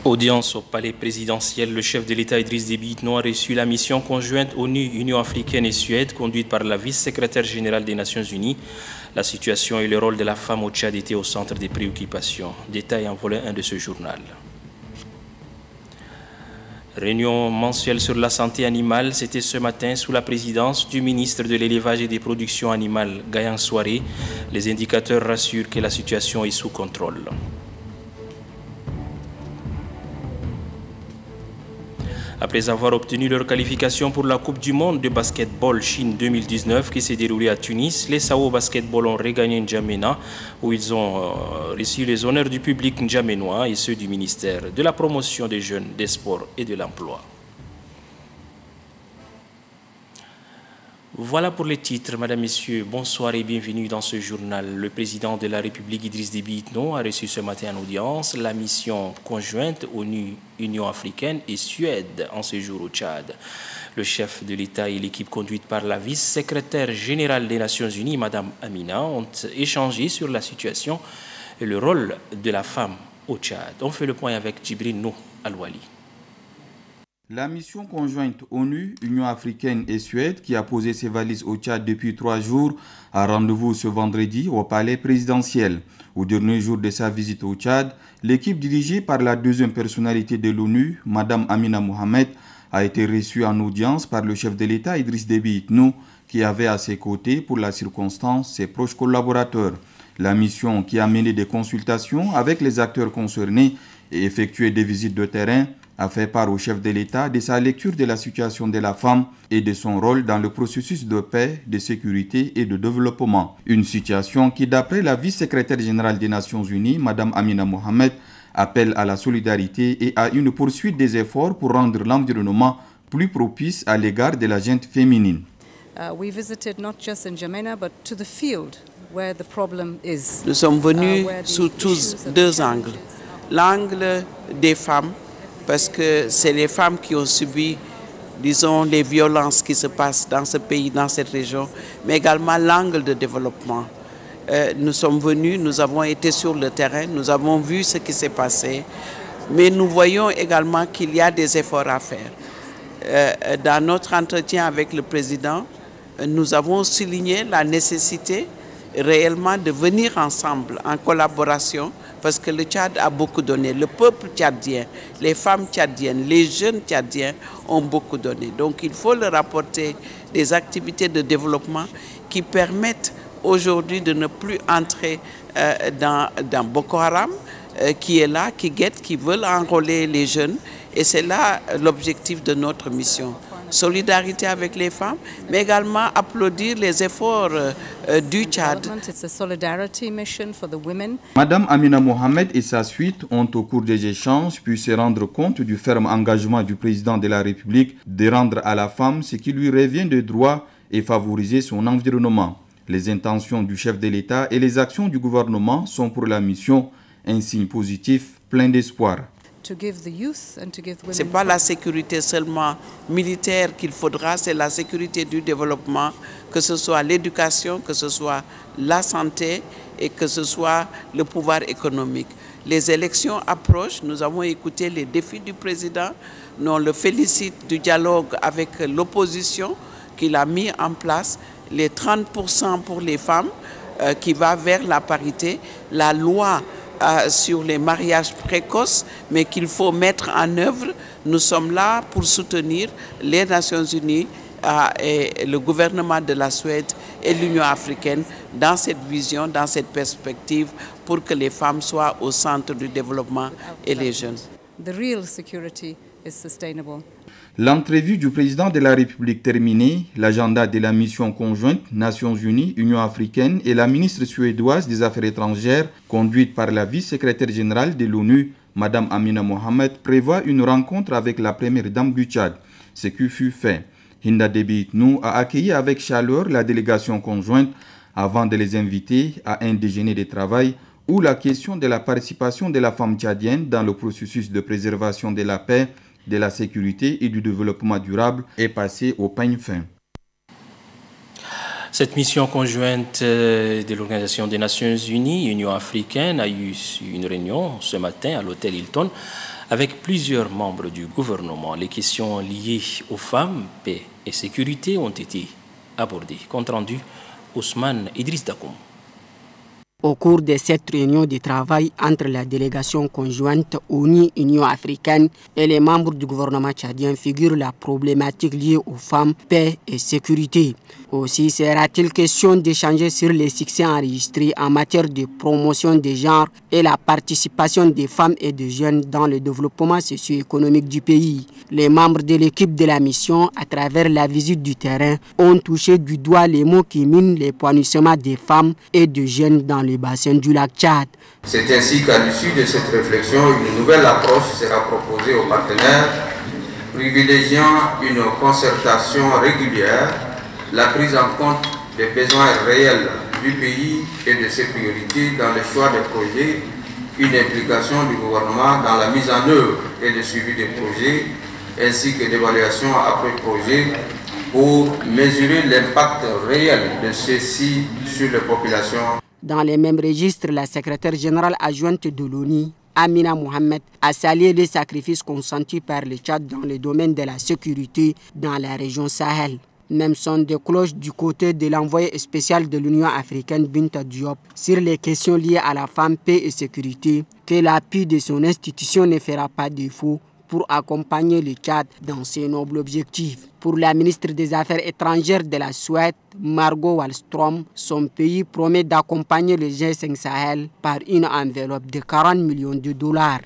Audience au palais présidentiel, le chef de l'État Idriss Déby Itno a reçu la mission conjointe ONU, Union africaine et Suède, conduite par la vice-secrétaire générale des Nations Unies. La situation et le rôle de la femme au Tchad étaient au centre des préoccupations. Détail en volet 1 de ce journal. Réunion mensuelle sur la santé animale, c'était ce matin sous la présidence du ministre de l'élevage et des productions animales, Gayan Soiré. Les indicateurs rassurent que la situation est sous contrôle. Après avoir obtenu leur qualification pour la Coupe du monde de basketball Chine 2019 qui s'est déroulée à Tunis, les Sao Basketball ont regagné N'Djamena où ils ont reçu les honneurs du public n'djaménois et ceux du ministère de la promotion des jeunes, des sports et de l'emploi. Voilà pour les titres. Madame, Messieurs, bonsoir et bienvenue dans ce journal. Le président de la République, Idriss Déby Itno, a reçu ce matin en audience la mission conjointe ONU, Union africaine et Suède en séjour au Tchad. Le chef de l'État et l'équipe conduite par la vice-secrétaire générale des Nations Unies, Madame Amina, ont échangé sur la situation et le rôle de la femme au Tchad. On fait le point avec Djibril Nou Al-Wali. La mission conjointe ONU, Union africaine et Suède, qui a posé ses valises au Tchad depuis 3 jours, a rendez-vous ce vendredi au palais présidentiel. Au dernier jour de sa visite au Tchad, l'équipe dirigée par la deuxième personnalité de l'ONU, Madame Amina Mohamed, a été reçue en audience par le chef de l'État Idriss Déby Itno, qui avait à ses côtés, pour la circonstance, ses proches collaborateurs. La mission, qui a mené des consultations avec les acteurs concernés et effectué des visites de terrain, a fait part au chef de l'État de sa lecture de la situation de la femme et de son rôle dans le processus de paix, de sécurité et de développement. Une situation qui, d'après la vice-secrétaire générale des Nations Unies, Mme Amina Mohamed, appelle à la solidarité et à une poursuite des efforts pour rendre l'environnement plus propice à l'égard de la gente féminine. Nous sommes venus sous tous deux angles. L'angle des femmes, parce que c'est les femmes qui ont subi, disons, les violences qui se passent dans ce pays, dans cette région, mais également l'angle de développement. Nous sommes venus, nous avons été sur le terrain, nous avons vu ce qui s'est passé, mais nous voyons également qu'il y a des efforts à faire. Dans notre entretien avec le président, nous avons souligné la nécessité réellement de venir ensemble, en collaboration, parce que le Tchad a beaucoup donné. Le peuple tchadien, les femmes tchadiennes, les jeunes tchadiens ont beaucoup donné. Donc il faut leur apporter des activités de développement qui permettent aujourd'hui de ne plus entrer dans Boko Haram, qui est là, qui guette, qui veulent enrôler les jeunes. Et c'est là l'objectif de notre mission. Solidarité avec les femmes, mais également applaudir les efforts du Tchad. Madame Amina Mohamed et sa suite ont, au cours des échanges, pu se rendre compte du ferme engagement du président de la République de rendre à la femme ce qui lui revient de droit et favoriser son environnement. Les intentions du chef de l'État et les actions du gouvernement sont pour la mission un signe positif, plein d'espoir. Ce n'est pas la sécurité seulement militaire qu'il faudra, c'est la sécurité du développement, que ce soit l'éducation, que ce soit la santé et que ce soit le pouvoir économique. Les élections approchent, nous avons écouté les défis du président, nous on le félicite du dialogue avec l'opposition qu'il a mis en place, les 30% pour les femmes qui va vers la parité, la loi sur les mariages précoces, mais qu'il faut mettre en œuvre. Nous sommes là pour soutenir les Nations Unies et le gouvernement de la Suède et l'Union africaine dans cette vision, dans cette perspective, pour que les femmes soient au centre du développement et les jeunes. L'entrevue du président de la République terminée, l'agenda de la mission conjointe Nations Unies, Union africaine et la ministre suédoise des Affaires étrangères, conduite par la vice-secrétaire générale de l'ONU, Mme Amina Mohamed, prévoit une rencontre avec la première dame du Tchad, ce qui fut fait. Hinda Déby Itno a accueilli avec chaleur la délégation conjointe avant de les inviter à un déjeuner de travail où la question de la participation de la femme tchadienne dans le processus de préservation de la paix, de la sécurité et du développement durable est passée au peigne fin. Cette mission conjointe de l'Organisation des Nations Unies, Union africaine, a eu une réunion ce matin à l'hôtel Hilton avec plusieurs membres du gouvernement. Les questions liées aux femmes, paix et sécurité ont été abordées. Compte rendu, Ousmane Idriss Dakoum. Au cours de cette réunion de travail entre la délégation conjointe ONU-Union africaine et les membres du gouvernement tchadien figure la problématique liée aux femmes, paix et sécurité. Aussi sera-t-il question d'échanger sur les succès enregistrés en matière de promotion des genres et la participation des femmes et des jeunes dans le développement socio-économique du pays. Les membres de l'équipe de la mission, à travers la visite du terrain, ont touché du doigt les maux qui minent l'épanouissement des femmes et des jeunes dans le bassin du lac Tchad. C'est ainsi qu'à l'issue de cette réflexion, une nouvelle approche sera proposée aux partenaires, privilégiant une concertation régulière, la prise en compte des besoins réels du pays et de ses priorités dans le choix des projets, une implication du gouvernement dans la mise en œuvre et le suivi des projets, ainsi que l'évaluation après projet pour mesurer l'impact réel de ceux-ci sur les populations. Dans les mêmes registres, la secrétaire générale adjointe de l'ONU, Amina Mohamed, a salué les sacrifices consentis par le Tchad dans le domaine de la sécurité dans la région Sahel. Même son de cloche du côté de l'envoyé spécial de l'Union africaine Binta Diop sur les questions liées à la femme, paix et sécurité, que l'appui de son institution ne fera pas défaut pour accompagner le Tchad dans ses nobles objectifs. Pour la ministre des Affaires étrangères de la Suède, Margot Wallström, son pays promet d'accompagner le G5 Sahel par une enveloppe de 40 millions de dollars.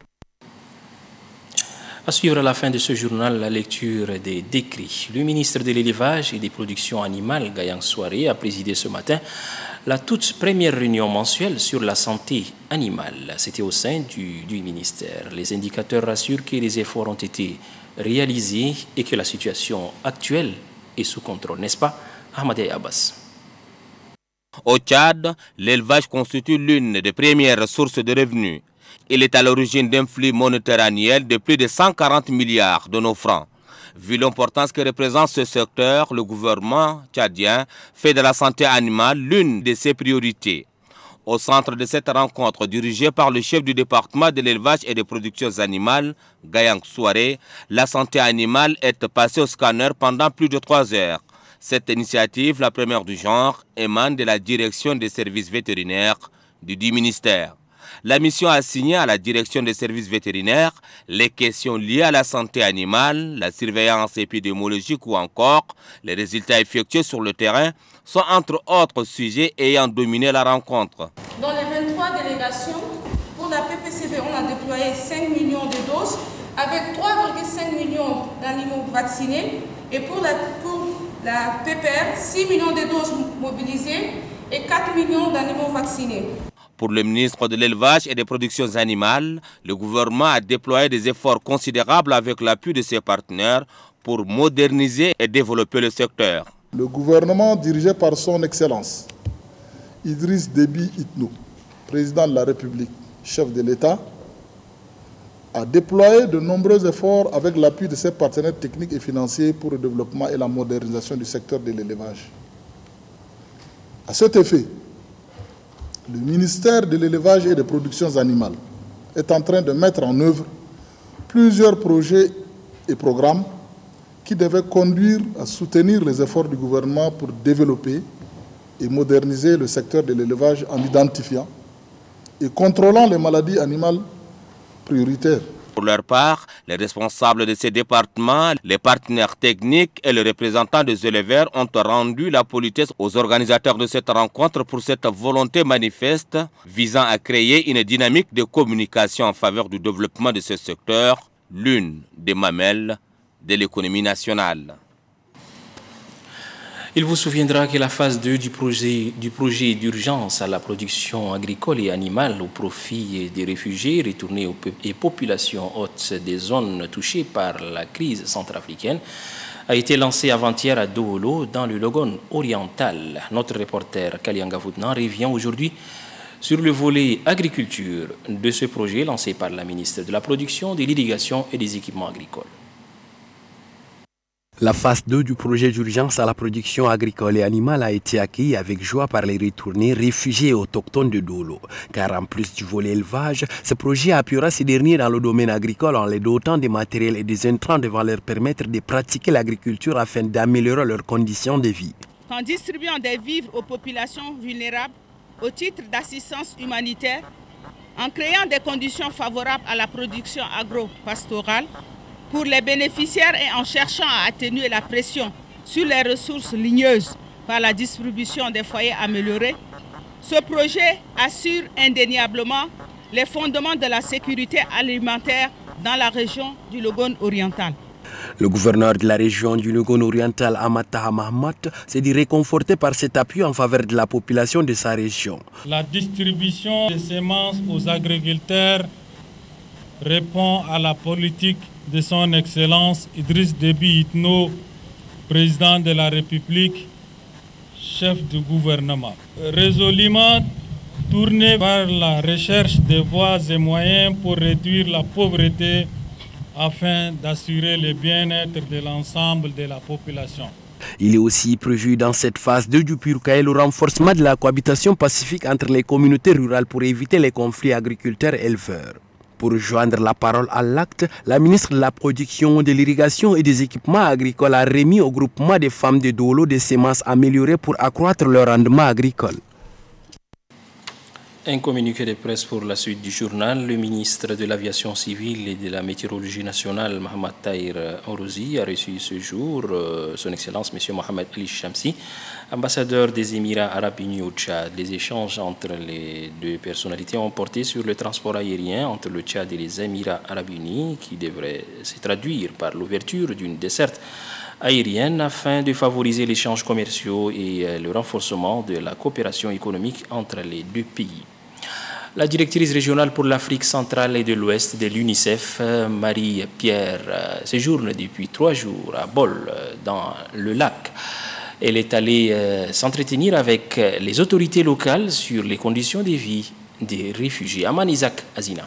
À suivre à la fin de ce journal, la lecture des décrets. Le ministre de l'Élevage et des Productions Animales, Gayang Souaré, a présidé ce matin la toute première réunion mensuelle sur la santé animale. C'était au sein du ministère. Les indicateurs rassurent que les efforts ont été réalisés et que la situation actuelle est sous contrôle, n'est-ce pas, Ahmadé Abbas? Au Tchad, l'élevage constitue l'une des premières sources de revenus. Il est à l'origine d'un flux monétaire annuel de plus de 140 milliards de nos francs. Vu l'importance que représente ce secteur, le gouvernement tchadien fait de la santé animale l'une de ses priorités. Au centre de cette rencontre dirigée par le chef du département de l'élevage et des productions animales, Gayang Souaré, la santé animale est passée au scanner pendant plus de 3 heures. Cette initiative, la première du genre, émane de la direction des services vétérinaires du ministère. La mission a assigné à la direction des services vétérinaires les questions liées à la santé animale, la surveillance épidémiologique ou encore les résultats effectués sur le terrain sont entre autres sujets ayant dominé la rencontre. Dans les 23 délégations, pour la PPCB, on a déployé 5 millions de doses avec 3,5 millions d'animaux vaccinés et pour la PPR, 6 millions de doses mobilisées et 4 millions d'animaux vaccinés. Pour le ministre de l'Élevage et des Productions Animales, le gouvernement a déployé des efforts considérables avec l'appui de ses partenaires pour moderniser et développer le secteur. Le gouvernement dirigé par son Excellence Idriss Déby Itno, président de la République, chef de l'État, a déployé de nombreux efforts avec l'appui de ses partenaires techniques et financiers pour le développement et la modernisation du secteur de l'élevage. À cet effet, le ministère de l'Élevage et des Productions Animales est en train de mettre en œuvre plusieurs projets et programmes qui devaient conduire à soutenir les efforts du gouvernement pour développer et moderniser le secteur de l'élevage en identifiant et contrôlant les maladies animales prioritaires. Pour leur part, les responsables de ces départements, les partenaires techniques et les représentants des éleveurs ont rendu la politesse aux organisateurs de cette rencontre pour cette volonté manifeste visant à créer une dynamique de communication en faveur du développement de ce secteur, l'une des mamelles de l'économie nationale. Il vous souviendra que la phase 2 du projet d'urgence à la production agricole et animale au profit des réfugiés retournés et populations hautes des zones touchées par la crise centrafricaine a été lancée avant-hier à Douolo dans le Logone oriental. Notre reporter Kalianga Voutnan revient aujourd'hui sur le volet agriculture de ce projet lancé par la ministre de la Production, de l'Irrigation et des Équipements agricoles. La phase 2 du projet d'urgence à la production agricole et animale a été accueillie avec joie par les retournés réfugiés et autochtones de Dolo. Car en plus du volet élevage, ce projet appuiera ces derniers dans le domaine agricole en les dotant des matériels et des intrants devant leur permettre de pratiquer l'agriculture afin d'améliorer leurs conditions de vie. En distribuant des vivres aux populations vulnérables au titre d'assistance humanitaire, en créant des conditions favorables à la production agro-pastorale, pour les bénéficiaires et en cherchant à atténuer la pression sur les ressources ligneuses par la distribution des foyers améliorés, ce projet assure indéniablement les fondements de la sécurité alimentaire dans la région du Logone oriental. Le gouverneur de la région du Logone oriental, Amataha Mahmat, s'est dit réconforté par cet appui en faveur de la population de sa région. La distribution des semences aux agriculteurs répond à la politique de son Excellence Idriss Déby Itno, président de la République, chef du gouvernement. Résolument tourné vers la recherche des voies et moyens pour réduire la pauvreté afin d'assurer le bien-être de l'ensemble de la population. Il est aussi prévu dans cette phase 2 du PURCAE le renforcement de la cohabitation pacifique entre les communautés rurales pour éviter les conflits agriculteurs-éleveurs. Pour joindre la parole à l'acte, la ministre de la Production, de l'Irrigation et des Équipements agricoles a remis au groupement des femmes de Dolo des semences améliorées pour accroître leur rendement agricole. Un communiqué de presse pour la suite du journal. Le ministre de l'Aviation civile et de la Météorologie nationale, Mohamed Tahir Orozi, a reçu ce jour son Excellence M. Mohamed Ali Shamsi, ambassadeur des Émirats arabes unis au Tchad. Les échanges entre les deux personnalités ont porté sur le transport aérien entre le Tchad et les Émirats arabes unis, qui devrait se traduire par l'ouverture d'une desserte aérienne afin de favoriser les échanges commerciaux et le renforcement de la coopération économique entre les deux pays. La directrice régionale pour l'Afrique centrale et de l'Ouest de l'UNICEF, Marie-Pierre, séjourne depuis 3 jours à Bol, dans le lac. Elle est allée s'entretenir avec les autorités locales sur les conditions de vie des réfugiés. Aman Isaac Azina.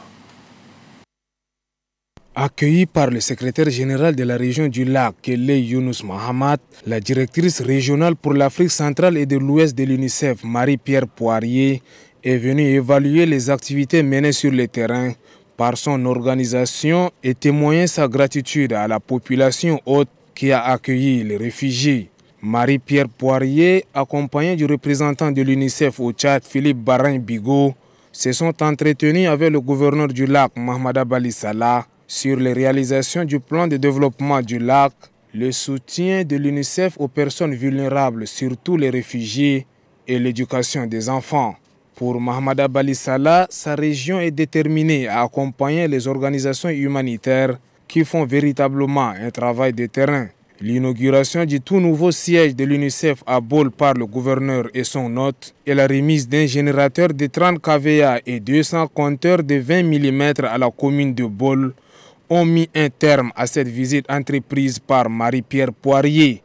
Accueillie par le secrétaire général de la région du lac, Kelle Younous Mahamat, la directrice régionale pour l'Afrique centrale et de l'Ouest de l'UNICEF, Marie-Pierre Poirier, est venue évaluer les activités menées sur le terrain par son organisation et témoigner sa gratitude à la population hôte qui a accueilli les réfugiés. Marie-Pierre Poirier, accompagnée du représentant de l'UNICEF au Tchad, Philippe Barin-Bigot, se sont entretenus avec le gouverneur du lac, Mahmada Bali Salah, sur les réalisations du plan de développement du lac, le soutien de l'UNICEF aux personnes vulnérables, surtout les réfugiés, et l'éducation des enfants. Pour Mahmada Bali Salah, sa région est déterminée à accompagner les organisations humanitaires qui font véritablement un travail de terrain. L'inauguration du tout nouveau siège de l'UNICEF à Bol par le gouverneur et son hôte et la remise d'un générateur de 30 kVA et 200 compteurs de 20 mm à la commune de Bol ont mis un terme à cette visite entreprise par Marie-Pierre Poirier.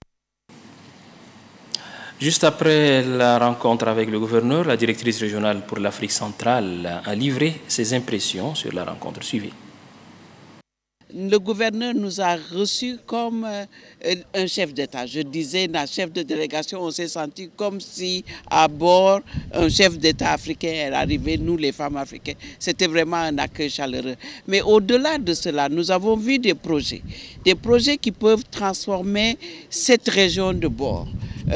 Juste après la rencontre avec le gouverneur, la directrice régionale pour l'Afrique centrale a livré ses impressions sur la rencontre suivie. Le gouverneur nous a reçus comme un chef d'État. Je disais, un chef de délégation, on s'est senti comme si à bord, un chef d'État africain est arrivé, nous les femmes africaines. C'était vraiment un accueil chaleureux. Mais au-delà de cela, nous avons vu des projets qui peuvent transformer cette région de bord.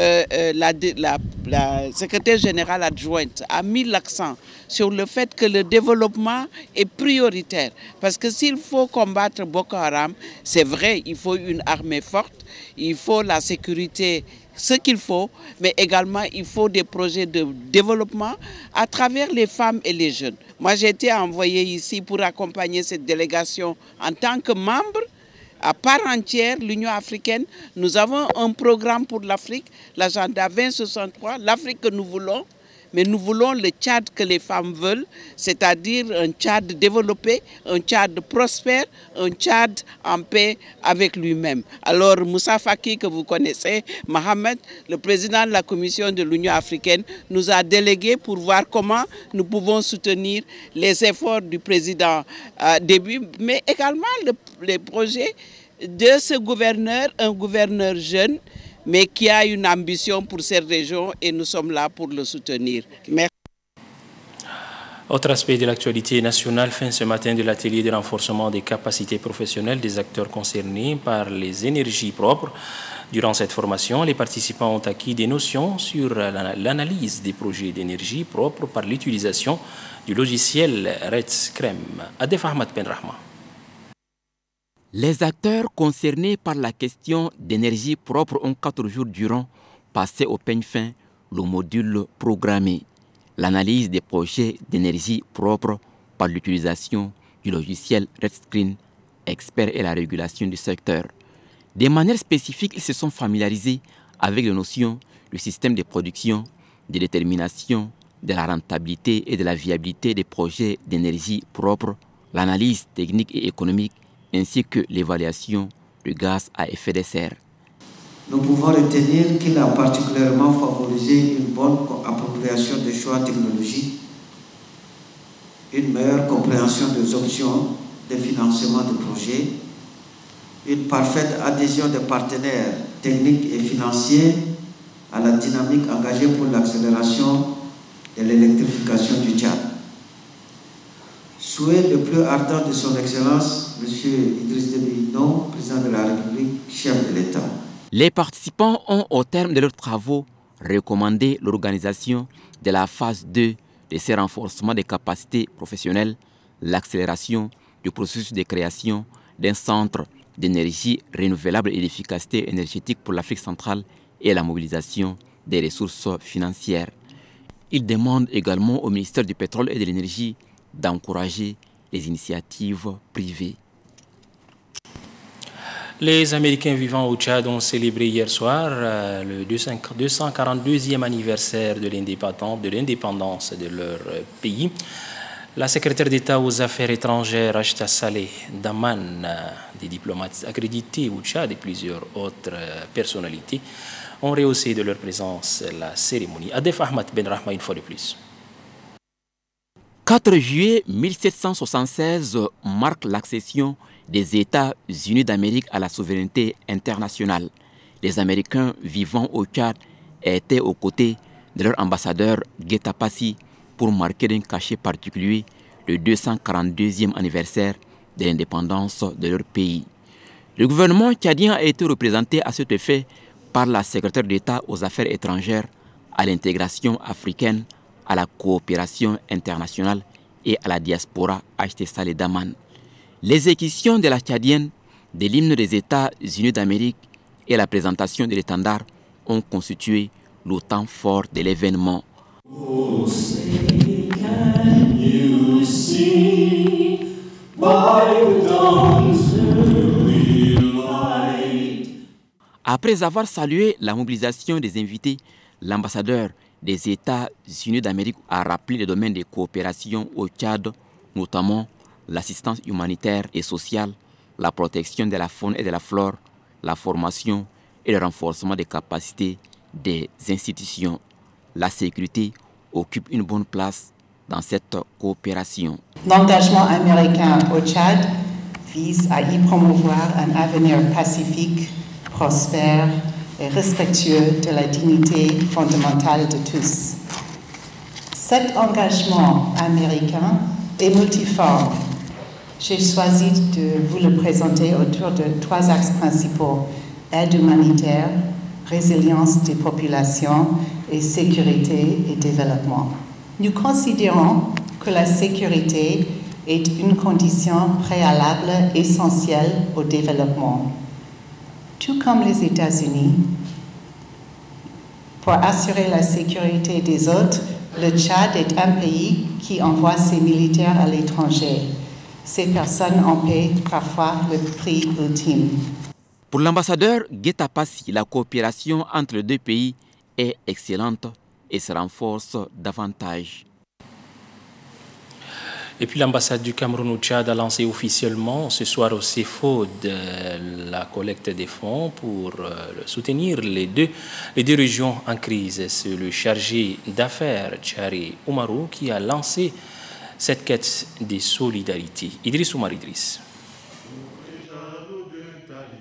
La secrétaire générale adjointe a mis l'accent sur le fait que le développement est prioritaire. Parce que s'il faut combattre Boko Haram, c'est vrai, il faut une armée forte, il faut la sécurité, ce qu'il faut, mais également il faut des projets de développement à travers les femmes et les jeunes. Moi, j'ai été envoyée ici pour accompagner cette délégation en tant que membre. À part entière, l'Union africaine, nous avons un programme pour l'Afrique, l'agenda 2063, l'Afrique que nous voulons, mais nous voulons le Tchad que les femmes veulent, c'est-à-dire un Tchad développé, un Tchad prospère, un Tchad en paix avec lui-même. Alors Moussa Faki, que vous connaissez, Mohamed, le président de la Commission de l'Union africaine, nous a délégué pour voir comment nous pouvons soutenir les efforts du président Déby, mais également les projets de ce gouverneur, un gouverneur jeune, mais qui a une ambition pour cette région et nous sommes là pour le soutenir. Merci. Autre aspect de l'actualité nationale, fin ce matin de l'atelier de renforcement des capacités professionnelles des acteurs concernés par les énergies propres. Durant cette formation, les participants ont acquis des notions sur l'analyse des projets d'énergie propre par l'utilisation du logiciel REDSCREM. Adef Ahmad Ben Rahma. Les acteurs concernés par la question d'énergie propre ont 4 jours durant passé au peigne fin le module programmé, l'analyse des projets d'énergie propre par l'utilisation du logiciel REDSCREM, expert et la régulation du secteur. De manière spécifique, ils se sont familiarisés avec les notions du système de production, de détermination, de la rentabilité et de la viabilité des projets d'énergie propre, l'analyse technique et économique, ainsi que l'évaluation du gaz à effet de serre. Nous pouvons retenir qu'il a particulièrement favorisé une bonne appropriation des choix technologiques, une meilleure compréhension des options de financement de projets, une parfaite adhésion des partenaires techniques et financiers à la dynamique engagée pour l'accélération de l'électrification du Tchad. Souhait le plus ardent de son Excellence, M. Idriss Déby Itno, président de la République, chef de l'État. Les participants ont, au terme de leurs travaux, recommandé l'organisation de la phase 2 de ces renforcements des capacités professionnelles, l'accélération du processus de création d'un centre d'énergie renouvelable et d'efficacité énergétique pour l'Afrique centrale et la mobilisation des ressources financières. Ils demandent également au ministère du Pétrole et de l'Énergie d'encourager les initiatives privées. Les Américains vivant au Tchad ont célébré hier soir le 242e anniversaire de l'indépendance de leur pays. La secrétaire d'État aux Affaires étrangères, Rachta Saleh Daman, des diplomates accrédités au Tchad et plusieurs autres personnalités ont rehaussé de leur présence la cérémonie. Adef Ahmad Ben Rahma, une fois de plus. 4 juillet 1776 marque l'accession des États-Unis d'Amérique à la souveraineté internationale. Les Américains vivant au Tchad étaient aux côtés de leur ambassadeur Guetta Passi pour marquer d'un cachet particulier le 242e anniversaire de l'indépendance de leur pays. Le gouvernement tchadien a été représenté à cet effet par la secrétaire d'État aux Affaires étrangères, à l'intégration africaine, à la coopération internationale et à la diaspora Rachta Saleh Daman. L'exécution de la tchadienne de l'hymne des États-Unis d'Amérique et la présentation de l'étendard ont constitué le temps fort de l'événement. Oh, say, can you see by the dawn's early light? Après avoir salué la mobilisation des invités, l'ambassadeur des États-Unis d'Amérique a rappelé les domaines de coopération au Tchad, notamment l'assistance humanitaire et sociale, la protection de la faune et de la flore, la formation et le renforcement des capacités des institutions. La sécurité occupe une bonne place dans cette coopération. L'engagement américain au Tchad vise à y promouvoir un avenir pacifique, prospère et respectueux de la dignité fondamentale de tous. Cet engagement américain est multiforme. J'ai choisi de vous le présenter autour de 3 axes principaux: aide humanitaire, résilience des populations et sécurité et développement. Nous considérons que la sécurité est une condition préalable essentielle au développement. Tout comme les États-Unis, pour assurer la sécurité des autres, le Tchad est un pays qui envoie ses militaires à l'étranger. Ces personnes en paient parfois le prix ultime. Pour l'ambassadeur Guetta Passi, la coopération entre les 2 pays est excellente et se renforce davantage. Et puis l'ambassade du Cameroun au Tchad a lancé officiellement ce soir au CEFOD la collecte des fonds pour soutenir les deux régions en crise. C'est le chargé d'affaires Tchari Oumarou qui a lancé cette quête de solidarité. Idriss Oumar Idriss.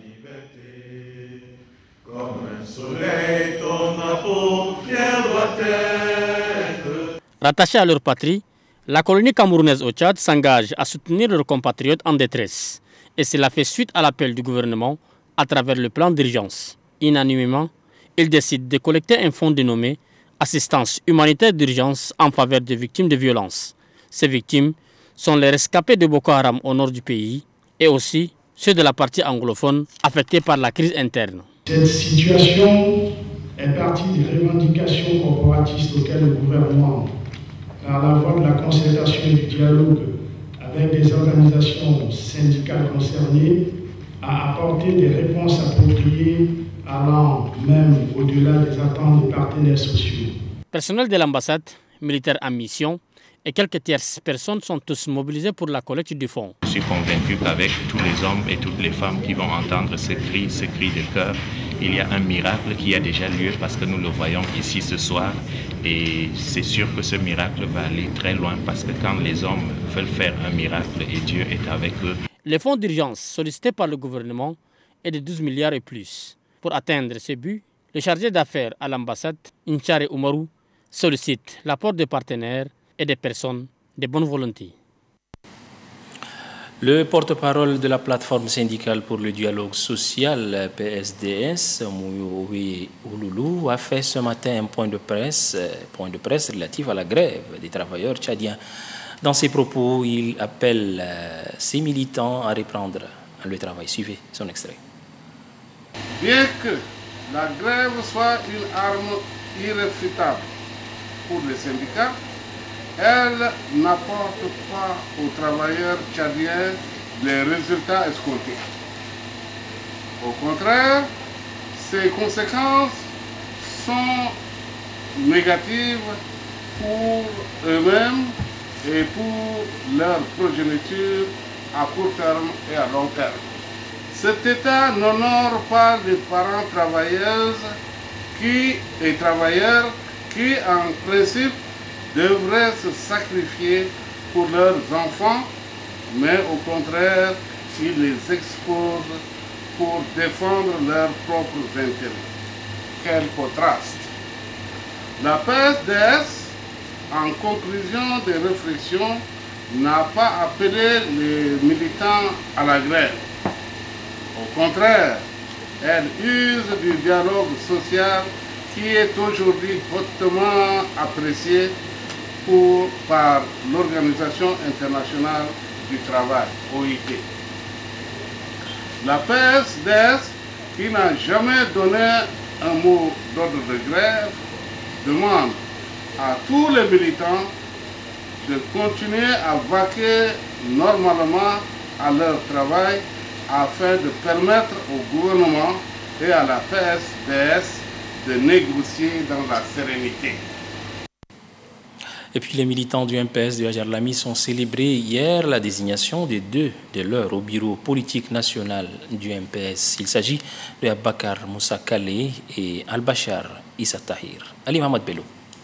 Soleil, ton appôt, fier doit être. Rattachés à leur patrie, la colonie camerounaise au Tchad s'engage à soutenir leurs compatriotes en détresse. Et cela fait suite à l'appel du gouvernement à travers le plan d'urgence. Unanimement, ils décident de collecter un fonds dénommé Assistance humanitaire d'urgence en faveur des victimes de violences. Ces victimes sont les rescapés de Boko Haram au nord du pays et aussi ceux de la partie anglophone affectés par la crise interne. Cette situation est partie des revendications corporatistes auxquelles le gouvernement, par la voie de la concertation et du dialogue avec des organisations syndicales concernées, a apporté des réponses appropriées allant même au-delà des attentes des partenaires sociaux. Personnel de l'ambassade, militaires en mission et quelques tierces personnes sont tous mobilisés pour la collecte du fonds. Je suis convaincu qu'avec tous les hommes et toutes les femmes qui vont entendre ce cri de cœur, il y a un miracle qui a déjà lieu parce que nous le voyons ici ce soir. Et c'est sûr que ce miracle va aller très loin parce que quand les hommes veulent faire un miracle et Dieu est avec eux. Le fonds d'urgence sollicité par le gouvernement est de 12 milliards et plus. Pour atteindre ce but, le chargé d'affaires à l'ambassade, Inchare Oumarou, sollicite l'apport des partenaires et des personnes de bonne volonté. Le porte-parole de la plateforme syndicale pour le dialogue social, PSDS, Mouyoui Ouloulou, a fait ce matin un point de presse relatif à la grève des travailleurs tchadiens. Dans ses propos, il appelle ses militants à reprendre le travail. Suivez son extrait. Bien que la grève soit une arme irréfutable pour les syndicats, elle n'apporte pas aux travailleurs tchadiens les résultats escomptés. Au contraire, ses conséquences sont négatives pour eux-mêmes et pour leur progéniture à court terme et à long terme. Cet État n'honore pas les parents travailleuses et travailleurs qui, en principe, devraient se sacrifier pour leurs enfants, mais au contraire, il les expose pour défendre leurs propres intérêts. Quel contraste! La PSDS, en conclusion des réflexions, n'a pas appelé les militants à la grève. Au contraire, elle use du dialogue social qui est aujourd'hui hautement apprécié par l'Organisation internationale du travail, OIT. La PSDS, qui n'a jamais donné un mot d'ordre de grève, demande à tous les militants de continuer à vaquer normalement à leur travail afin de permettre au gouvernement et à la PSDS de négocier dans la sérénité. Et puis les militants du MPS de Hadjar-Lamis ont célébré hier la désignation des deux de leurs au bureau politique national du MPS. Il s'agit de Abakar Moussa Kale et Al-Bachar Issa Tahir. Ali Mohamed Bello.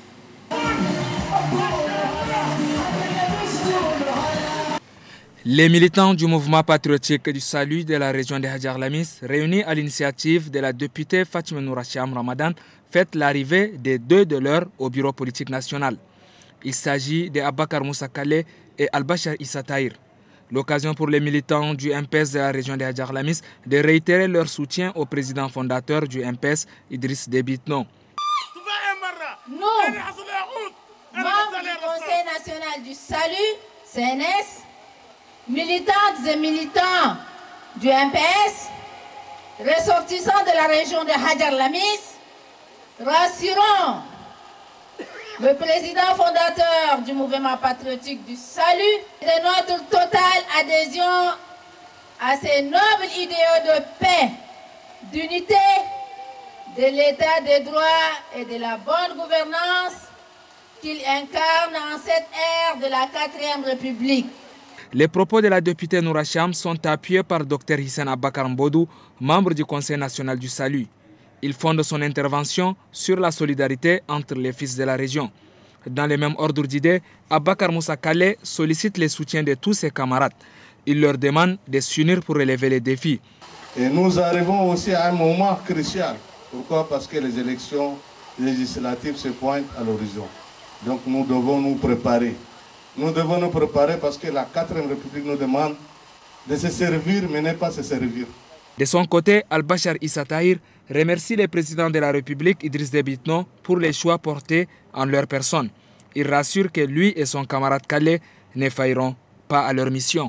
Les militants du mouvement patriotique du salut de la région de Hadjar-Lamis, réunis à l'initiative de la députée Fatima Nouracham Ramadan, fêtent l'arrivée des deux de leurs au bureau politique national. Il s'agit de Abakar Moussa Kale et Al-Bachar Issa Tahir. L'occasion pour les militants du MPS de la région de Hadjar-Lamis de réitérer leur soutien au président fondateur du MPS, Idriss Déby Itno. Nous, membres du Conseil national du salut, CNS, militantes et militants du MPS, ressortissants de la région de Hadjar-Lamis, rassurons le président fondateur du mouvement patriotique du salut de notre totale adhésion à ces nobles idéaux de paix, d'unité, de l'état des droits et de la bonne gouvernance qu'il incarne en cette ère de la 4e République. Les propos de la députée Nouracham sont appuyés par Dr Hissène Abakar Mbodou, membre du Conseil national du salut. Il fonde son intervention sur la solidarité entre les fils de la région. Dans le même ordre d'idées, Abakar Moussa Kale sollicite le soutien de tous ses camarades. Il leur demande de s'unir pour relever les défis. Et nous arrivons aussi à un moment crucial Pourquoi? Parce que les élections législatives se pointent à l'horizon. Donc nous devons nous préparer. Nous devons nous préparer parce que la 4e République nous demande de se servir, mais ne pas se servir. De son côté, Al-Bachar Issa Tahir remercie le président de la République, Idriss Déby Itno, pour les choix portés en leur personne. Il rassure que lui et son camarade Kale ne failleront pas à leur mission.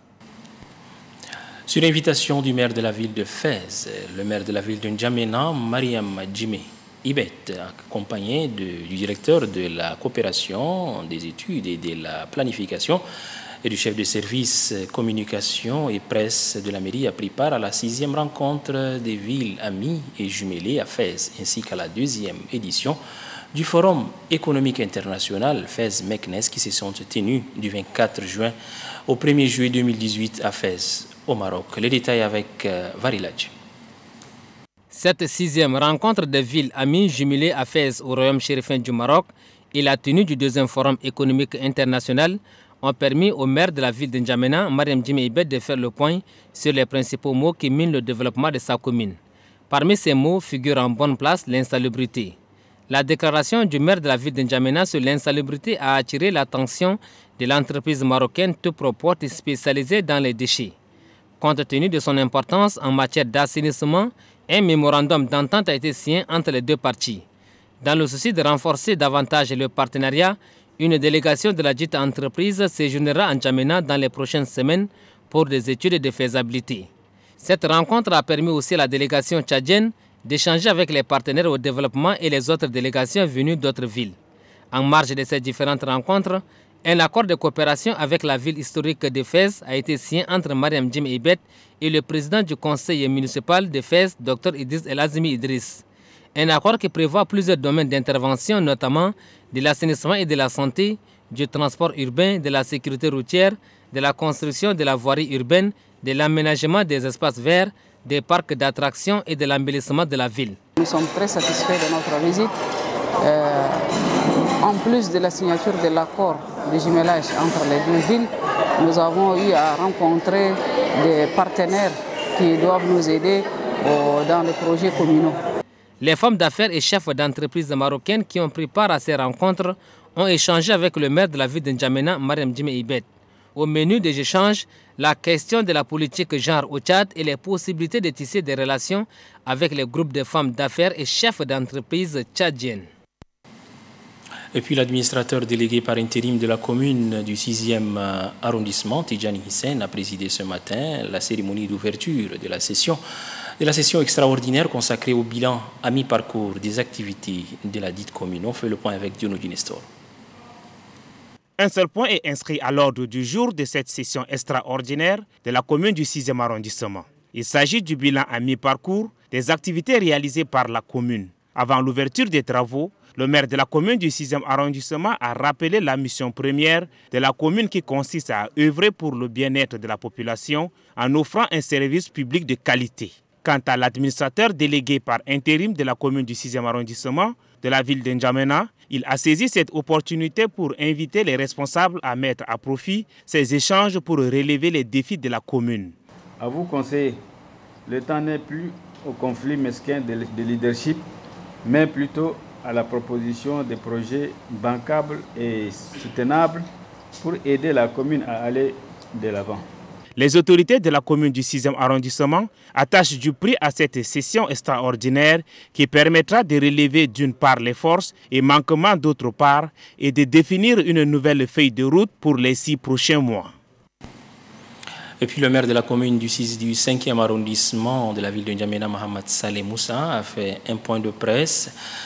Sur invitation du maire de la ville de Fès, le maire de la ville de N'Djamena, Mariam Djimé Ibet, accompagné du directeur de la coopération, des études et de la planification et du chef de service communication et presse de la mairie, a pris part à la 6e rencontre des villes amies et jumelées à Fès, ainsi qu'à la 2e édition du Forum économique international Fès-Meknès qui se sont tenus du 24 juin au 1er juillet 2018 à Fès, au Maroc. Les détails avec Varilaj. Cette 6e rencontre des villes amies jumelées à Fès au royaume chérifin du Maroc et la tenue du 2e Forum économique international ont permis au maire de la ville de N'Djamena, Mariam Djimé Ibet, de faire le point sur les principaux mots qui minent le développement de sa commune. Parmi ces mots figure en bonne place l'insalubrité. La déclaration du maire de la ville de N'Djamena sur l'insalubrité a attiré l'attention de l'entreprise marocaine Tuproport spécialisée dans les déchets. Compte tenu de son importance en matière d'assainissement, un mémorandum d'entente a été signé entre les deux parties. Dans le souci de renforcer davantage le partenariat, une délégation de la dite entreprise séjournera en N'Djamena dans les prochaines semaines pour des études de faisabilité. Cette rencontre a permis aussi à la délégation tchadienne d'échanger avec les partenaires au développement et les autres délégations venues d'autres villes. En marge de ces différentes rencontres, un accord de coopération avec la ville historique de Fès a été signé entre Mariam Djimé Ibet et le président du conseil municipal de Fès, Dr Idriss El Azimi Idriss. Un accord qui prévoit plusieurs domaines d'intervention, notamment de l'assainissement et de la santé, du transport urbain, de la sécurité routière, de la construction de la voirie urbaine, de l'aménagement des espaces verts, des parcs d'attractions et de l'embellissement de la ville. Nous sommes très satisfaits de notre visite. En plus de la signature de l'accord de jumelage entre les deux villes, nous avons eu à rencontrer des partenaires qui doivent nous aider dans les projets communaux. Les femmes d'affaires et chefs d'entreprise marocaines qui ont pris part à ces rencontres ont échangé avec le maire de la ville de N'Djamena, Mariam Djimé Ibet. Au menu des échanges, la question de la politique genre au Tchad et les possibilités de tisser des relations avec les groupes de femmes d'affaires et chefs d'entreprise tchadiennes. Et puis l'administrateur délégué par intérim de la commune du 6e arrondissement, Tidjani Hissène, a présidé ce matin la cérémonie d'ouverture de la session extraordinaire consacrée au bilan à mi-parcours des activités de la dite commune. On fait le point avec Diono Nestor. Un seul point est inscrit à l'ordre du jour de cette session extraordinaire de la commune du 6e arrondissement. Il s'agit du bilan à mi-parcours des activités réalisées par la commune. Avant l'ouverture des travaux, le maire de la commune du 6e arrondissement a rappelé la mission première de la commune qui consiste à œuvrer pour le bien-être de la population en offrant un service public de qualité. Quant à l'administrateur délégué par intérim de la commune du 6e arrondissement de la ville de N'Djamena, il a saisi cette opportunité pour inviter les responsables à mettre à profit ces échanges pour relever les défis de la commune. À vous conseiller, le temps n'est plus au conflit mesquin de leadership, mais plutôt à la proposition de projets bancables et soutenables pour aider la commune à aller de l'avant. Les autorités de la commune du 6e arrondissement attachent du prix à cette session extraordinaire qui permettra de relever d'une part les forces et manquements d'autre part et de définir une nouvelle feuille de route pour les 6 prochains mois. Et puis le maire de la commune du 5e arrondissement de la ville de N'Djamena, Mohamed Saleh Moussa, a fait un point de presse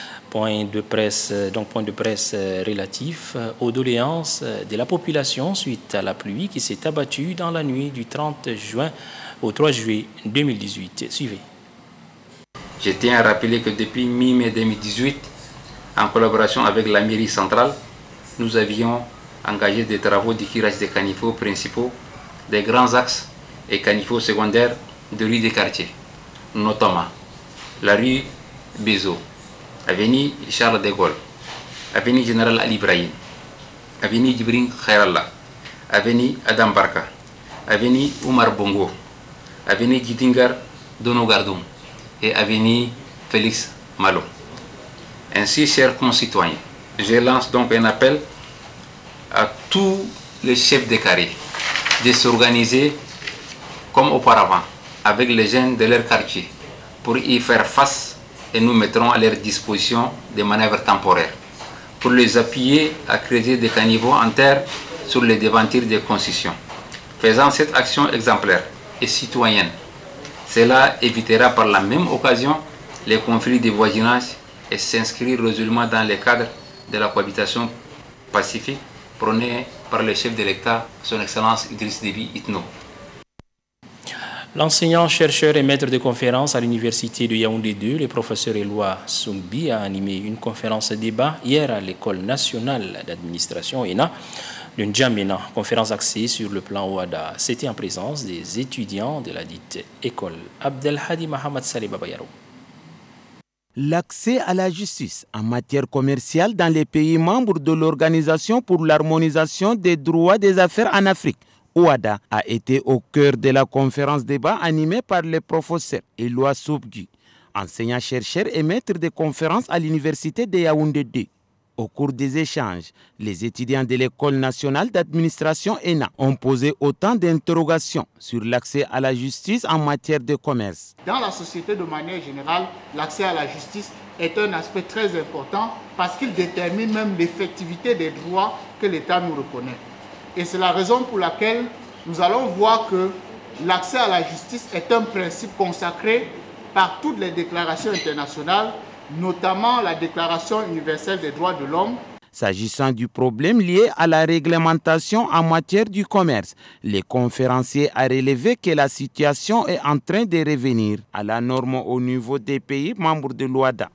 relatif aux doléances de la population suite à la pluie qui s'est abattue dans la nuit du 30 juin au 3 juillet 2018. Suivez. Je tiens à rappeler que depuis mi-mai 2018, en collaboration avec la mairie centrale, nous avions engagé des travaux de curage des caniveaux principaux, des grands axes et caniveaux secondaires de rues des quartiers, notamment la rue Bézo, avenue Charles de Gaulle, avenue Général Ali Ibrahim, avenue Djibril Khairallah, avenue Adam Barka, avenue Oumar Bongo, avenue Djidingar Dono Gardoum et avenue Félix Malo. Ainsi, chers concitoyens, je lance donc un appel à tous les chefs de carré de s'organiser comme auparavant avec les jeunes de leur quartier pour y faire face, et nous mettrons à leur disposition des manœuvres temporaires pour les appuyer à creuser des caniveaux en terre sur les devantures des concessions. Faisant cette action exemplaire et citoyenne, cela évitera par la même occasion les conflits de voisinage et s'inscrit résolument dans le cadre de la cohabitation pacifique prônée par le chef de l'État, son Excellence Idriss Déby Itno. L'enseignant, chercheur et maître de conférence à l'université de Yaoundé 2, le professeur Eloi Soumbi, a animé une conférence débat hier à l'École nationale d'administration ENA de N'Djamena, conférence axée sur le plan OADA. C'était en présence des étudiants de la dite école. Abdelhadi Mohamed Saleh Babayaro. L'accès à la justice en matière commerciale dans les pays membres de l'Organisation pour l'harmonisation des droits des affaires en Afrique, OADA, a été au cœur de la conférence débat animée par le professeur Eloi Soumbi, enseignant-chercheur et maître de conférence à l'université de Yaoundé 2. Au cours des échanges, les étudiants de l'École nationale d'administration ENA ont posé autant d'interrogations sur l'accès à la justice en matière de commerce. Dans la société de manière générale, l'accès à la justice est un aspect très important parce qu'il détermine même l'effectivité des droits que l'État nous reconnaît. Et c'est la raison pour laquelle nous allons voir que l'accès à la justice est un principe consacré par toutes les déclarations internationales, notamment la Déclaration universelle des droits de l'homme. S'agissant du problème lié à la réglementation en matière du commerce, le conférencier a relevé que la situation est en train de revenir à la norme au niveau des pays membres de l'OADA.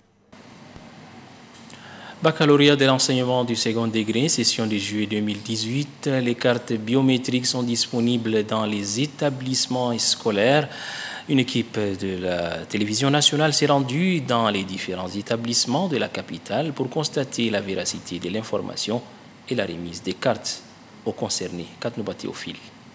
Baccalauréat de l'enseignement du second degré, session de juillet 2018. Les cartes biométriques sont disponibles dans les établissements scolaires. Une équipe de la télévision nationale s'est rendue dans les différents établissements de la capitale pour constater la véracité de l'information et la remise des cartes aux concernés. Katnouba Théophile.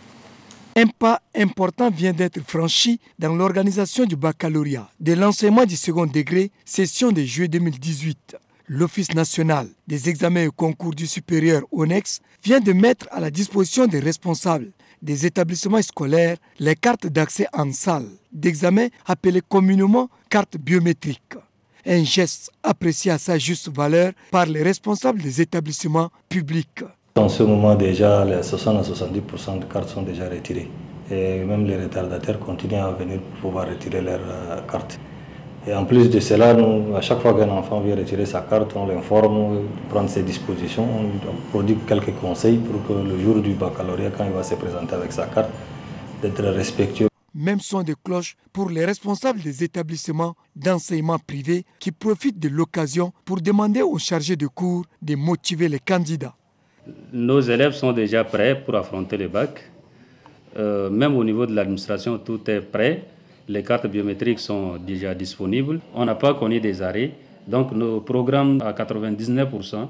Un pas important vient d'être franchi dans l'organisation du baccalauréat de l'enseignement du second degré, session de juillet 2018. L'Office national des examens et concours du supérieur ONEX vient de mettre à la disposition des responsables des établissements scolaires les cartes d'accès en salle d'examen appelées communément cartes biométriques. Un geste apprécié à sa juste valeur par les responsables des établissements publics. En ce moment déjà, les 60 à 70% de cartes sont déjà retirées. Et même les retardataires continuent à venir pour pouvoir retirer leurs cartes. Et en plus de cela, nous, à chaque fois qu'un enfant vient retirer sa carte, on l'informe, prendre ses dispositions, on produit quelques conseils pour que le jour du baccalauréat, quand il va se présenter avec sa carte, d'être respectueux. Même son de cloche pour les responsables des établissements d'enseignement privé qui profitent de l'occasion pour demander aux chargés de cours de motiver les candidats. Nos élèves sont déjà prêts pour affronter le bac. Même au niveau de l'administration, tout est prêt. Les cartes biométriques sont déjà disponibles. On n'a pas connu des arrêts, donc nos programmes à 99%.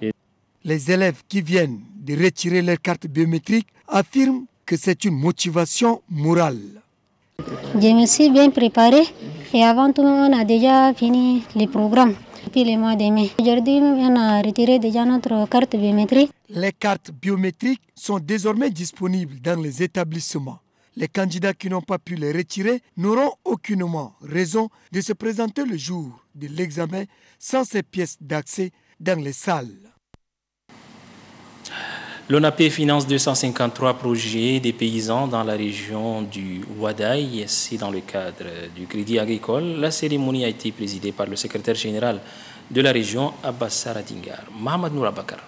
Les élèves qui viennent de retirer leurs cartes biométriques affirment que c'est une motivation morale. Je me suis bien préparée et avant tout, on a déjà fini les programmes depuis le mois de mai. Aujourd'hui, on a retiré déjà notre carte biométrique. Les cartes biométriques sont désormais disponibles dans les établissements. Les candidats qui n'ont pas pu les retirer n'auront aucunement raison de se présenter le jour de l'examen sans ces pièces d'accès dans les salles. L'ONAP finance 253 projets des paysans dans la région du Ouadaï. C'est dans le cadre du Crédit agricole. La cérémonie a été présidée par le secrétaire général de la région, Abbas Saradingar. Mohamed Nourabakar.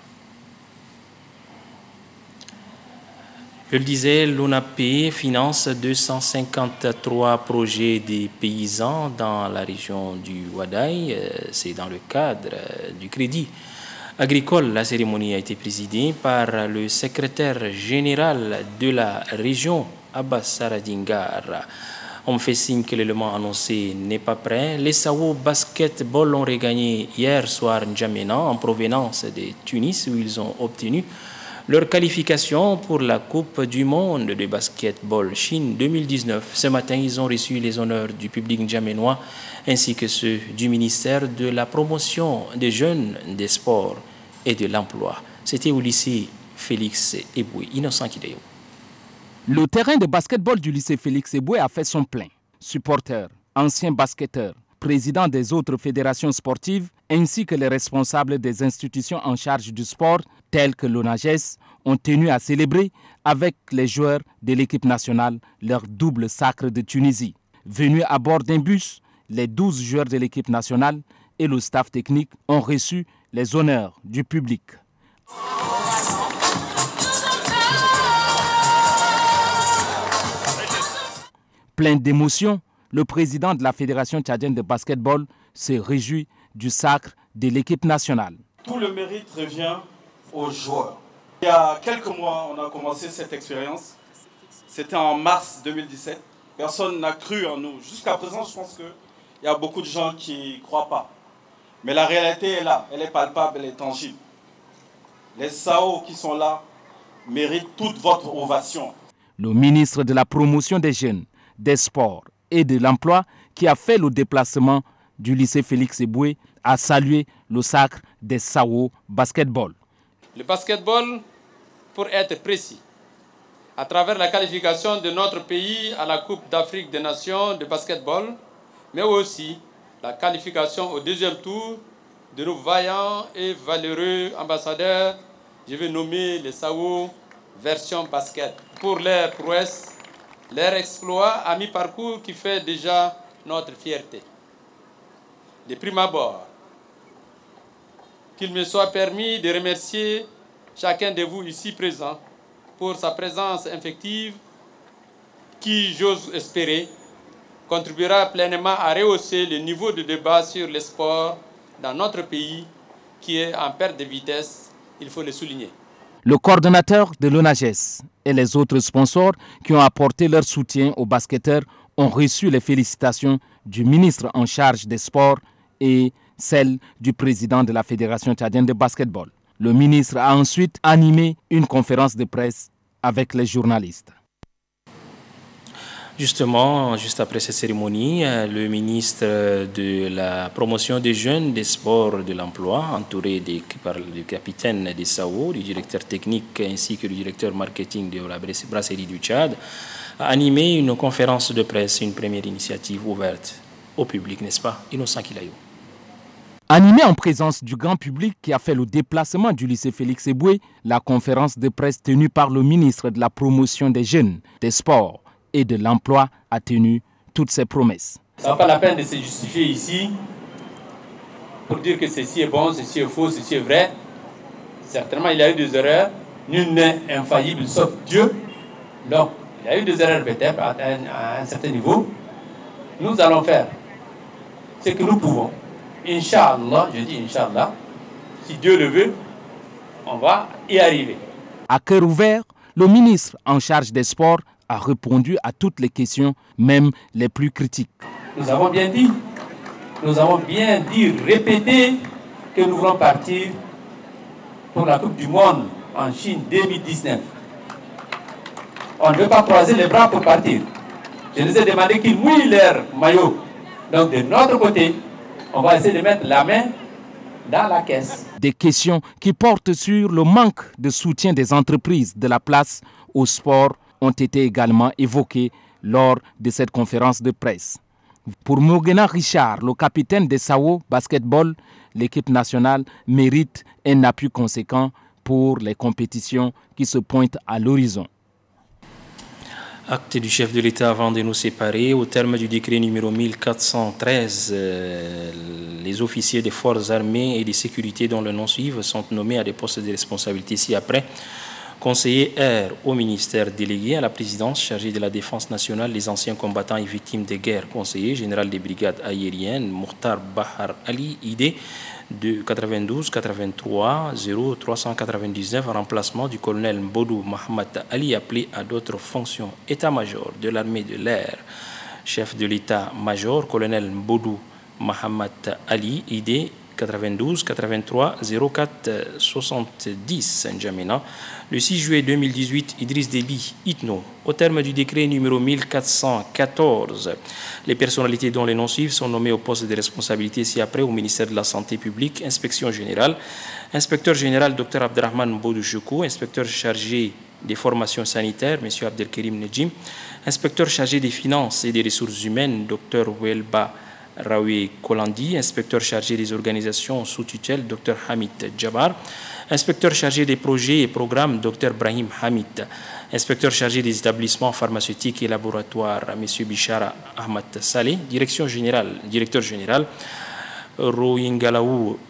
Je le disais, l'ONAP finance 253 projets des paysans dans la région du Ouadaï. C'est dans le cadre du Crédit agricole. La cérémonie a été présidée par le secrétaire général de la région, Abbas Saradingar. On me fait signe que l'élément annoncé n'est pas prêt. Les Sao Basketball ont regagné hier soir N'Djamena en provenance de Tunis où ils ont obtenu leur qualification pour la Coupe du monde de basketball Chine 2019. Ce matin, ils ont reçu les honneurs du public ndjaménois ainsi que ceux du ministère de la promotion des jeunes, des sports et de l'emploi. C'était au lycée Félix Eboué. Innocent Kideo. Le terrain de basketball du lycée Félix Eboué a fait son plein. Supporters, anciens basketteurs, présidents des autres fédérations sportives ainsi que les responsables des institutions en charge du sport tels que l'ONAGES ont tenu à célébrer avec les joueurs de l'équipe nationale leur double sacre de Tunisie. Venus à bord d'un bus, les 12 joueurs de l'équipe nationale et le staff technique ont reçu les honneurs du public. Plein d'émotions, le président de la Fédération tchadienne de basketball se réjouit du sacre de l'équipe nationale. Tout le mérite revient aux joueurs. Il y a quelques mois, on a commencé cette expérience. C'était en mars 2017. Personne n'a cru en nous. Jusqu'à présent, je pense qu'il y a beaucoup de gens qui ne croient pas. Mais la réalité est là, elle est palpable, elle est tangible. Les SAO qui sont là méritent toute votre ovation. Le ministre de la promotion des jeunes, des sports et de l'emploi, qui a fait le déplacement du lycée Félix Eboué, a salué le sacre des SAO basketball. Le basketball, pour être précis, à travers la qualification de notre pays à la Coupe d'Afrique des Nations de basketball, mais aussi la qualification au deuxième tour de nos vaillants et valeureux ambassadeurs, je vais nommer les SAO version basket, pour leurs prouesses, leur exploit à mi-parcours qui fait déjà notre fierté. De prime abord, qu'il me soit permis de remercier chacun de vous ici présent pour sa présence infective qui, j'ose espérer, contribuera pleinement à rehausser le niveau de débat sur les sports dans notre pays qui est en perte de vitesse, il faut le souligner. Le coordonnateur de l'ONAGES et les autres sponsors qui ont apporté leur soutien aux basketteurs ont reçu les félicitations du ministre en charge des sports et celle du président de la Fédération tchadienne de basketball. Le ministre a ensuite animé une conférence de presse avec les journalistes. Justement, juste après cette cérémonie, le ministre de la promotion des jeunes, des sports, de l'emploi, entouré par le capitaine des SAO, du directeur technique ainsi que du directeur marketing de la brasserie du Tchad, a animé une conférence de presse, une première initiative ouverte au public, n'est-ce pas, Innocent Kilayou? Animé en présence du grand public qui a fait le déplacement du lycée Félix Eboué, la conférence de presse tenue par le ministre de la promotion des jeunes, des sports et de l'emploi a tenu toutes ses promesses. Ça ne vaut pas la peine de se justifier ici pour dire que ceci est bon, ceci est faux, ceci est vrai. Certainement, il y a eu des erreurs. Nul n'est infaillible sauf Dieu. Donc, il y a eu des erreurs peut-être à un certain niveau. Nous allons faire ce que nous pouvons. Inch'Allah, je dis Inch'Allah, si Dieu le veut, on va y arriver. À cœur ouvert, le ministre en charge des sports a répondu à toutes les questions, même les plus critiques. Nous avons bien dit, répété que nous voulons partir pour la Coupe du Monde en Chine 2019. On ne veut pas croiser les bras pour partir. Je les ai demandé qu'ils mouillent leur maillot. Donc de notre côté, on va essayer de mettre la main dans la caisse. Des questions qui portent sur le manque de soutien des entreprises de la place au sport ont été également évoquées lors de cette conférence de presse. Pour Mogena Richard, le capitaine des SAO basketball, l'équipe nationale mérite un appui conséquent pour les compétitions qui se pointent à l'horizon. Acte du chef de l'État avant de nous séparer. Au terme du décret numéro 1413, les officiers des forces armées et de sécurité dont le nom suivent sont nommés à des postes de responsabilité ci-après. Conseiller R au ministère délégué à la présidence chargé de la défense nationale, les anciens combattants et victimes de guerre. Conseiller général des brigades aériennes, Mokhtar Bahar Ali, ID de 92 83 0399 en remplacement du colonel Mbodou Mohamed Ali, appelé à d'autres fonctions. État-major de l'armée de l'air, chef de l'état-major, colonel Mbodou Mohamed Ali, ID 92 83 04 70 N'Djamena. Le 6 juillet 2018, Idriss Déby Itno. Au terme du décret numéro 1414, les personnalités dont les noms suivent sont nommées au poste de responsabilité ci-après au ministère de la Santé publique, Inspection générale, Inspecteur général Dr Abderrahman Boudouchoukou, Inspecteur chargé des formations sanitaires, M. Abdelkerim Nedjim, Inspecteur chargé des finances et des ressources humaines, Dr Welba Raoui Kolandi, Inspecteur chargé des organisations sous tutelle, Dr Hamid Djabar, Inspecteur chargé des projets et programmes, Dr Brahim Hamid, Inspecteur chargé des établissements pharmaceutiques et laboratoires, M. Bishara Ahmad Saleh, Directeur général, Rohingalaou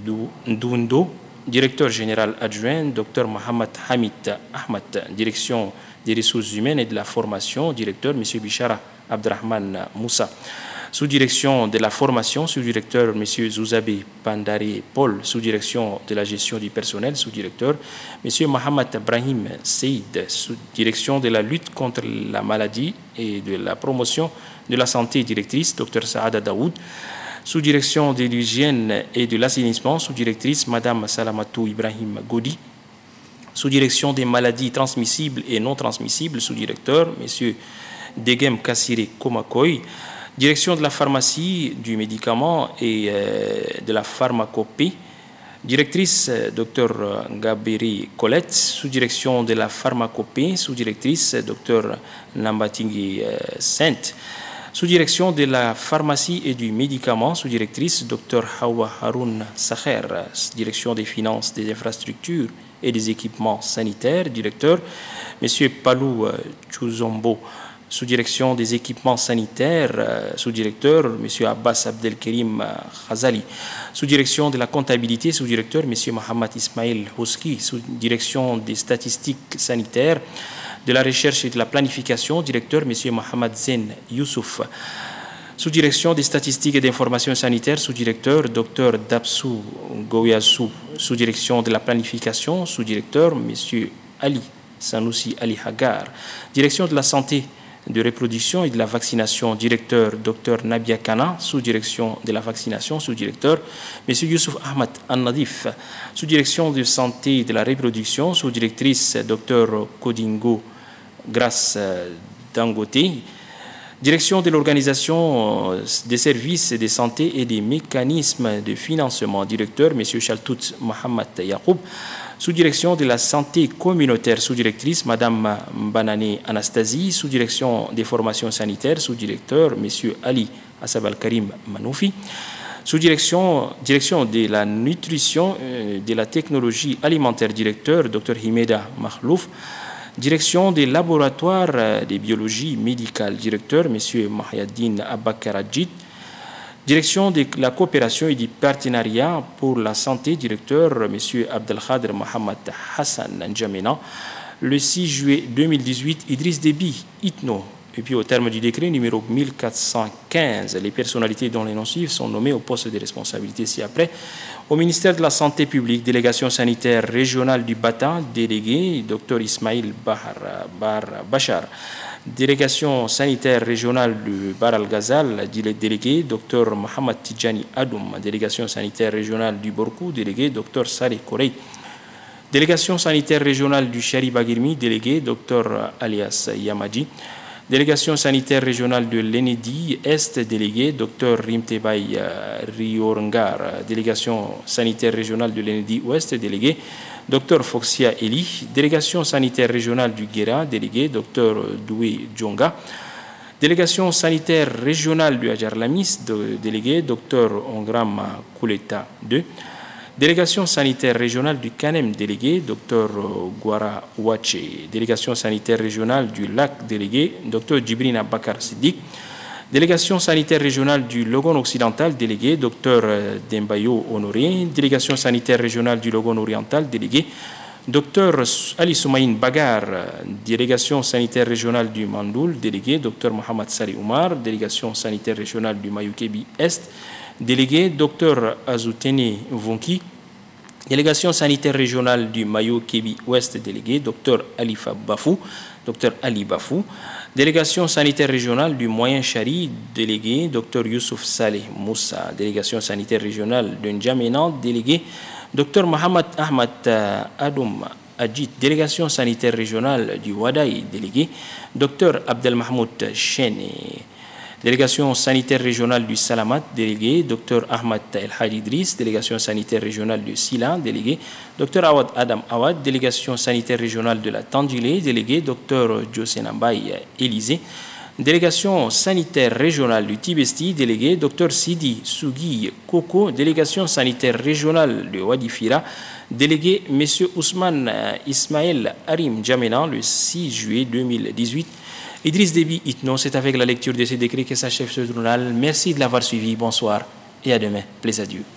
Ndundo, Directeur général adjoint, Dr Mohamed Hamid Ahmad, Direction des ressources humaines et de la formation, Directeur M. Bishara Abdrahman Moussa. Sous-direction de la formation, sous-directeur M. Zouzabe Pandari Paul, sous-direction de la gestion du personnel, sous-directeur M. Mohamed Brahim Seyd, sous-direction de la lutte contre la maladie et de la promotion de la santé, directrice Dr Saada Daoud, sous-direction de l'hygiène et de l'assainissement, sous-directrice Mme Salamatou Ibrahim Goudi, sous-direction des maladies transmissibles et non transmissibles, sous-directeur M. Degem Kassire Komakoy, direction de la pharmacie, du médicament et de la pharmacopée, directrice Dr Gabiri Colette, sous-direction de la pharmacopée, sous-directrice Dr Nambatingi Sainte, sous-direction de la pharmacie et du médicament, sous-directrice Dr Hawa Haroun Saher, direction des finances, des infrastructures et des équipements sanitaires, directeur M. Palou Chouzombo, sous-direction des équipements sanitaires, sous-directeur M. Abbas Abdelkerim Khazali, sous-direction de la comptabilité, sous-directeur M. Mohamed Ismail Houski, sous-direction des statistiques sanitaires, de la recherche et de la planification, directeur M. Mohamed Zen Youssouf, sous-direction des statistiques et d'informations sanitaires, sous-directeur Dr Dabsou Goyassou, sous-direction de la planification, sous-directeur M. Ali Sanoussi Ali Hagar, direction de la santé, de reproduction et de la vaccination, directeur Dr Nabia Kana, sous-direction de la vaccination, sous-directeur M. Youssouf Ahmad An-Nadif, sous-direction de santé et de la reproduction, sous-directrice Dr Kodingo Grace Dangote, direction de l'organisation des services de santé et des mécanismes de financement, directeur M. Chaltout Mohamed Yacoub, sous-direction de la santé communautaire, sous-directrice Mme Banane Anastasie, sous-direction des formations sanitaires, sous-directeur M. Ali Assab Al-Karim Manoufi, sous-direction de la nutrition et de la technologie alimentaire, directeur Dr Himeda Mahlouf, direction des laboratoires de biologie médicale, directeur M. Mahyadine Abakaradjit, direction de la coopération et du partenariat pour la santé, directeur M. Abdelkhader Mohamed Hassan N'Djamena. Le 6 juillet 2018, Idriss Déby Itno. Et puis au terme du décret numéro 1415, les personnalités dont les noms suivent sont nommées au poste de responsabilité ci-après. Au ministère de la Santé publique, délégation sanitaire régionale du Bata, délégué Dr Ismail Bachar. Délégation sanitaire régionale du Bar al-Ghazal, délégué Dr Mohamed Tidjani Adoum. Délégation sanitaire régionale du Borkou, délégué Dr Saleh Korey. Délégation sanitaire régionale du Chari Bagirmi, délégué Dr Alias Yamadji. Délégation sanitaire régionale de l'Enedi Est, délégué Dr Rimtebay Riorengar. Délégation sanitaire régionale de l'Enedi Ouest, délégué Dr Foxia Eli. Délégation sanitaire régionale du Guéra, délégué Dr Doué Djonga. Délégation sanitaire régionale du Hajar Lamis, délégué Dr Ongram Kouleta II. Délégation sanitaire régionale du Canem, délégué Dr Guara Ouache. Délégation sanitaire régionale du Lac, délégué Dr Djibrina Bakar Siddiq. Délégation sanitaire régionale du Logon occidental, délégué Dr Dembayo Honoré. Délégation sanitaire régionale du Logon oriental, délégué Dr Ali Soumaïn Bagar. Délégation sanitaire régionale du Mandoul, délégué Dr Mohamed Sali Oumar. Délégation sanitaire régionale du Mayoukébi Est, délégué Dr Azoutene Vonki. Délégation sanitaire régionale du Mayo-Kébi Ouest, délégué Dr Alifa Bafou. Dr Ali Bafou. Délégation sanitaire régionale du Moyen Chari, délégué Dr Youssouf Saleh Moussa. Délégation sanitaire régionale de N'Djamena, délégué Dr Mohamed Ahmad Adoum Adjit. Délégation sanitaire régionale du Wadaï, délégué Dr Abdel Mahmoud Chene. Délégation sanitaire régionale du Salamat, délégué Dr Ahmad El Hadji Idriss. Délégation sanitaire régionale du Sila, délégué Dr Awad Adam Awad. Délégation sanitaire régionale de la Tandjilé, délégué Dr Josenambaye Élysée. Délégation sanitaire régionale du Tibesti, délégué Dr Sidi Sougui Koko. Délégation sanitaire régionale de Wadifira, délégué M. Ousmane Ismaël Arim Djamena, le 6 juillet 2018. Idriss Déby Itno, c'est avec la lecture de ces décrets que s'achève ce journal. Merci de l'avoir suivi. Bonsoir et à demain. Plaisir à Dieu.